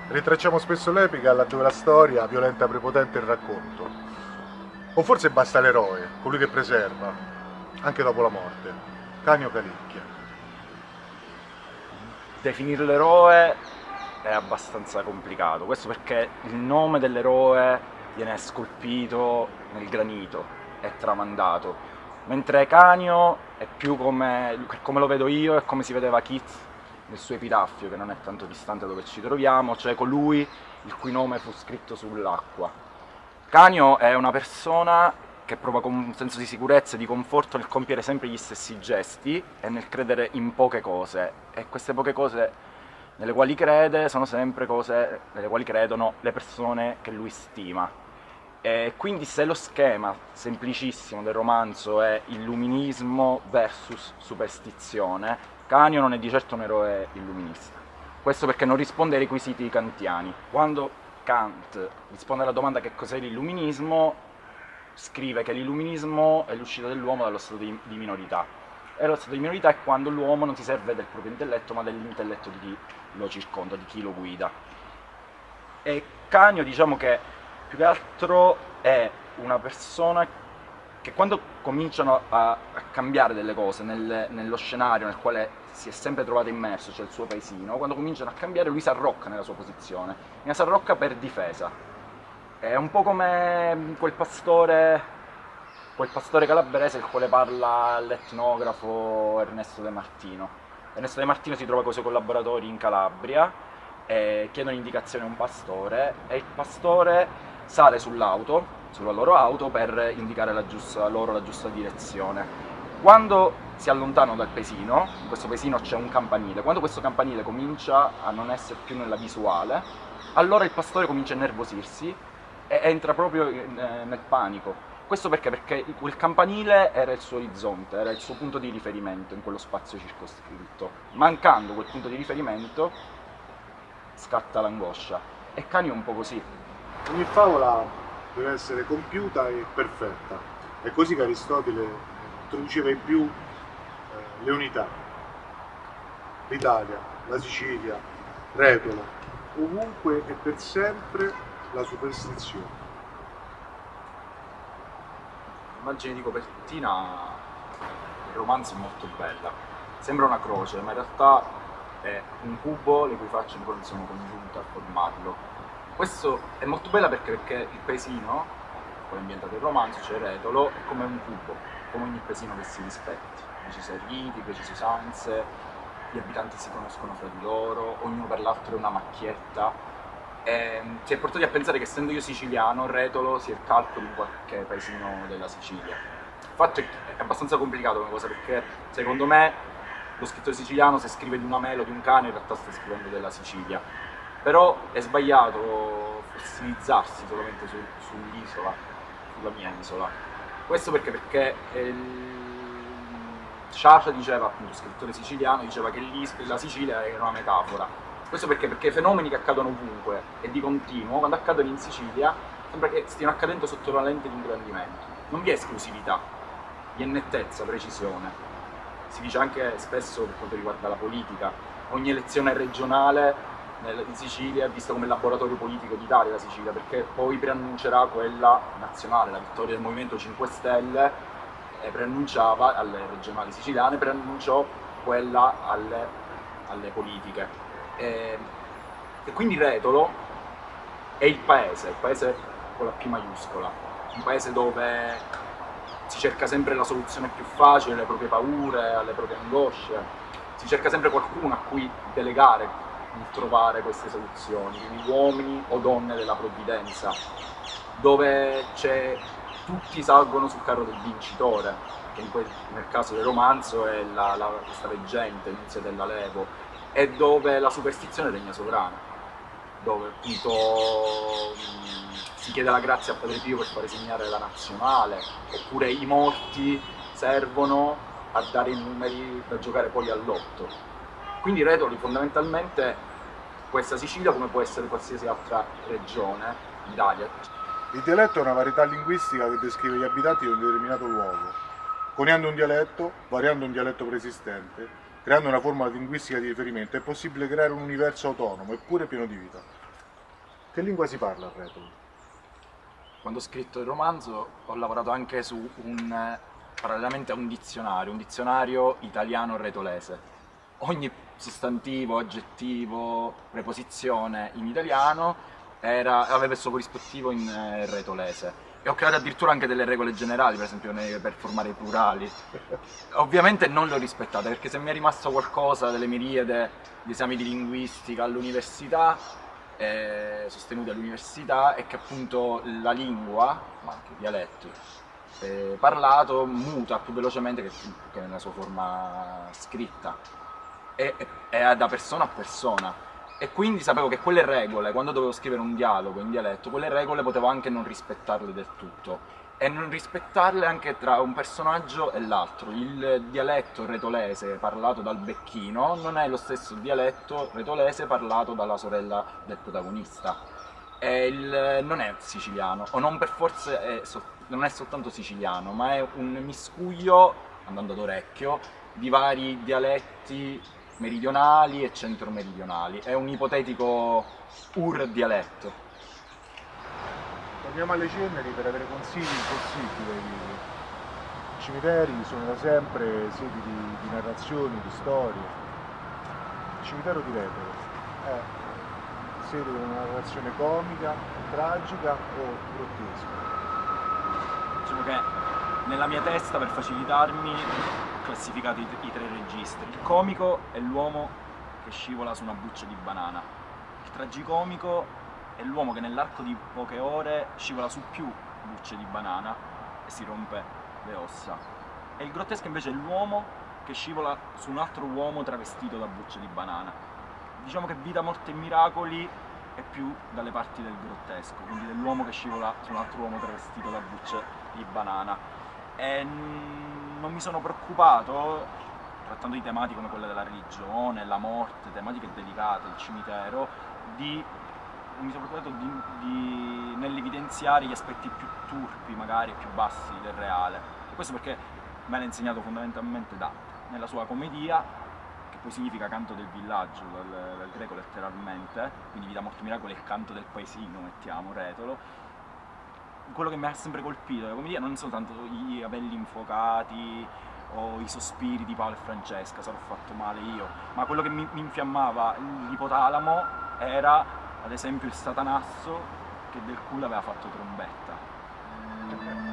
Ritracciamo spesso l'epica laddove la storia violenta prepotente il racconto. O forse basta l'eroe, colui che preserva, anche dopo la morte. Canio Calicchia. Definire l'eroe è abbastanza complicato, questo perché il nome dell'eroe viene scolpito nel granito, è tramandato, mentre Canio è più come lo vedo io e come si vedeva Keats nel suo epitaffio, che non è tanto distante da dove ci troviamo, cioè colui il cui nome fu scritto sull'acqua. Canio è una persona che prova con un senso di sicurezza e di conforto nel compiere sempre gli stessi gesti e nel credere in poche cose, e queste poche cose nelle quali crede sono sempre cose nelle quali credono le persone che lui stima. E quindi se lo schema semplicissimo del romanzo è illuminismo versus superstizione, Canio non è di certo un eroe illuminista. Questo perché non risponde ai requisiti kantiani. Quando Kant risponde alla domanda che cos'è l'illuminismo, scrive che l'illuminismo è l'uscita dell'uomo dallo stato di minorità. E lo stato di minorità è quando l'uomo non si serve del proprio intelletto, ma dell'intelletto di chi lo circonda, di chi lo guida. E Canio, diciamo che più che altro è una persona che quando cominciano a cambiare delle cose nello scenario nel quale si è sempre trovato immerso, cioè il suo paesino, quando cominciano a cambiare lui si arrocca nella sua posizione, e si arrocca per difesa. È un po' come quel pastore calabrese il quale parla l'etnografo Ernesto De Martino. Ernesto De Martino si trova con i suoi collaboratori in Calabria e chiedono indicazione a un pastore, e il pastore sale sulla loro auto per indicare loro la giusta direzione. Quando si allontanano dal paesino, in questo paesino c'è un campanile, quando questo campanile comincia a non essere più nella visuale, allora il pastore comincia a innervosirsi e entra proprio nel panico. Questo perché? Perché quel campanile era il suo orizzonte, era il suo punto di riferimento in quello spazio circoscritto. Mancando quel punto di riferimento scatta l'angoscia. E Canio è un po' così. Ogni favola deve essere compiuta e perfetta. È così che Aristotele introduceva in più le unità. L'Italia, la Sicilia, Retola, ovunque e per sempre la superstizione. L'immagine di copertina del romanzo è molto bella. Sembra una croce, ma in realtà è un cubo le cui facce ancora non sono congiunte a formarlo. Questo è molto bella perché il paesino, poi ambientato il romanzo, cioè Retolo, è come un cubo, come ogni paesino che si rispetti. Precise riti, precise usanze, gli abitanti si conoscono fra di loro, ognuno per l'altro è una macchietta. E ci è portati a pensare che, essendo io siciliano, Retolo sia il calco di qualche paesino della Sicilia. Infatti è abbastanza complicato come cosa, perché secondo me lo scrittore siciliano, se scrive di una mela o di un cane, in realtà sta scrivendo della Sicilia. Però è sbagliato fossilizzarsi solamente sull'isola, sulla mia isola. Questo perché Sciascia diceva, appunto, scrittore siciliano, diceva che la Sicilia era una metafora. Questo perché i fenomeni che accadono ovunque e di continuo, quando accadono in Sicilia, sembra che stiano accadendo sotto la lente di ingrandimento. Non vi è esclusività, vi è nettezza, precisione. Si dice anche spesso, per quanto riguarda la politica, ogni elezione regionale in Sicilia è vista come il laboratorio politico d'Italia, la Sicilia, perché poi preannuncerà quella nazionale. La vittoria del Movimento 5 Stelle preannunciava alle regionali siciliane, preannunciò quella alle politiche. E quindi Retolo è il paese con la P maiuscola, un paese dove si cerca sempre la soluzione più facile alle proprie paure, alle proprie angosce, si cerca sempre qualcuno a cui delegare il trovare queste soluzioni, quindi uomini o donne della provvidenza, dove tutti salgono sul carro del vincitore, che nel caso del romanzo è questa reggente, Nunzia della Levo, e dove la superstizione regna sovrana, dove appunto si chiede la grazia a Padre Pio per fare segnare la nazionale, oppure i morti servono a dare i numeri da giocare poi al lotto. Quindi Retoli fondamentalmente questa Sicilia, come può essere qualsiasi altra regione d'Italia. Il dialetto è una varietà linguistica che descrive gli abitanti di un determinato luogo. Coniando un dialetto, variando un dialetto preesistente, creando una forma linguistica di riferimento, è possibile creare un universo autonomo eppure pieno di vita. Che lingua si parla a Retolo? Quando ho scritto il romanzo ho lavorato anche su parallelamente a un dizionario italiano-retolese. Ogni sostantivo, aggettivo, preposizione in italiano aveva il suo corrispettivo in retolese. E ho creato addirittura anche delle regole generali, per esempio per formare i plurali. Ovviamente non le ho rispettate, perché se mi è rimasto qualcosa delle miriade di esami di linguistica all'università, sostenuti all'università, è che appunto la lingua, ma anche il dialetto, parlato muta più velocemente che nella sua forma scritta, è da persona a persona. E quindi sapevo che quelle regole, quando dovevo scrivere un dialogo in dialetto, quelle regole potevo anche non rispettarle del tutto. E non rispettarle anche tra un personaggio e l'altro. Il dialetto retolese parlato dal becchino non è lo stesso dialetto retolese parlato dalla sorella del protagonista. Non è siciliano, o non per forza non è soltanto siciliano, ma è un miscuglio, andando ad orecchio, di vari dialetti meridionali e centro-meridionali. È un ipotetico dialetto. Torniamo alle ceneri per avere consigli impossibili. I cimiteri sono da sempre sedi di narrazioni, di storie. Il cimitero di Retolo è sede di una narrazione comica, tragica o grottesca? Diciamo che nella mia testa, per facilitarmi, ho classificato i tre registri. Il comico è l'uomo che scivola su una buccia di banana. Il tragicomico è l'uomo che nell'arco di poche ore scivola su più bucce di banana e si rompe le ossa. E il grottesco invece è l'uomo che scivola su un altro uomo travestito da bucce di banana. Diciamo che Vita, Morte e Miracoli è più dalle parti del grottesco, quindi dell'uomo che scivola su un altro uomo travestito da bucce di banana. E non mi sono preoccupato, trattando di tematiche come quelle della religione, la morte, tematiche delicate, il cimitero, mi sono preoccupato nell'evidenziare gli aspetti più turpi, magari più bassi del reale. E questo perché me l'ha insegnato fondamentalmente Dante, nella sua commedia, che poi significa canto del villaggio, dal greco letteralmente, quindi Vita, Morte e Miracoli è il canto del paesino, mettiamo, Retolo. Quello che mi ha sempre colpito della commedia non sono tanto i capelli infuocati o i sospiri di Paolo e Francesca, sarò fatto male io, ma quello che mi infiammava l'ipotalamo era ad esempio il Satanasso che del culo aveva fatto trombetta.